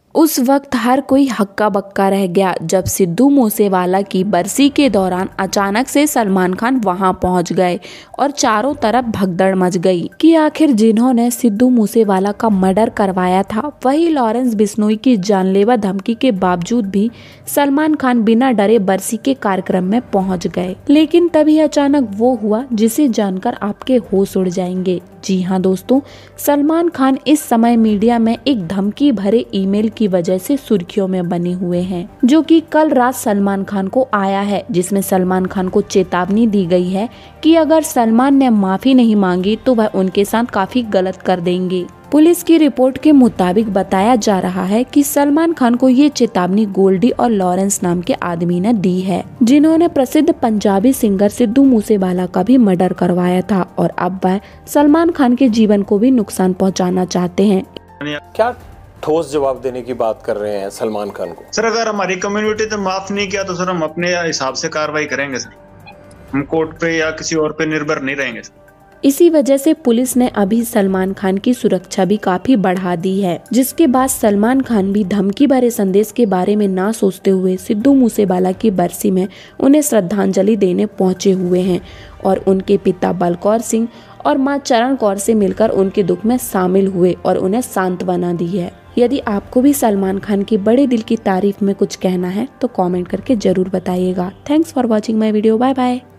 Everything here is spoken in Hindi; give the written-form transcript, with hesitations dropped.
उस वक्त हर कोई हक्का बक्का रह गया जब सिद्धू मूसेवाला की बरसी के दौरान अचानक से सलमान खान वहां पहुंच गए और चारों तरफ भगदड़ मच गई कि आखिर जिन्होंने सिद्धू मूसेवाला का मर्डर करवाया था वही लॉरेंस बिश्नोई की जानलेवा धमकी के बावजूद भी सलमान खान बिना डरे बरसी के कार्यक्रम में पहुंच गए। लेकिन तभी अचानक वो हुआ जिसे जानकर आपके होश उड़ जाएंगे। जी हाँ दोस्तों, सलमान खान इस समय मीडिया में एक धमकी भरे ईमेल की वजह से सुर्खियों में बने हुए हैं, जो कि कल रात सलमान खान को आया है, जिसमें सलमान खान को चेतावनी दी गई है कि अगर सलमान ने माफी नहीं मांगी तो वह उनके साथ काफी गलत कर देंगे। पुलिस की रिपोर्ट के मुताबिक बताया जा रहा है कि सलमान खान को ये चेतावनी गोल्डी और लॉरेंस नाम के आदमी ने दी है, जिन्होंने प्रसिद्ध पंजाबी सिंगर सिद्धू मूसेवाला का भी मर्डर करवाया था और अब वह सलमान खान के जीवन को भी नुकसान पहुंचाना चाहते हैं। क्या ठोस जवाब देने की बात कर रहे हैं सलमान खान को? सर, अगर हमारी कम्युनिटी ने माफ नहीं किया तो सर हम अपने हिसाब से कार्रवाई करेंगे सर। हम कोर्ट पे या किसी और पे निर्भर नहीं रहेंगे सर। इसी वजह से पुलिस ने अभी सलमान खान की सुरक्षा भी काफी बढ़ा दी है, जिसके बाद सलमान खान भी धमकी भरे संदेश के बारे में ना सोचते हुए सिद्धू मूसेवाला की बरसी में उन्हें श्रद्धांजलि देने पहुंचे हुए हैं और उनके पिता बलकौर सिंह और मां चरण कौर से मिलकर उनके दुख में शामिल हुए और उन्हें सांत्वना दी है। यदि आपको भी सलमान खान की बड़े दिल की तारीफ में कुछ कहना है तो कमेंट करके जरूर बताइएगा। Thanks for watching my video. Bye bye.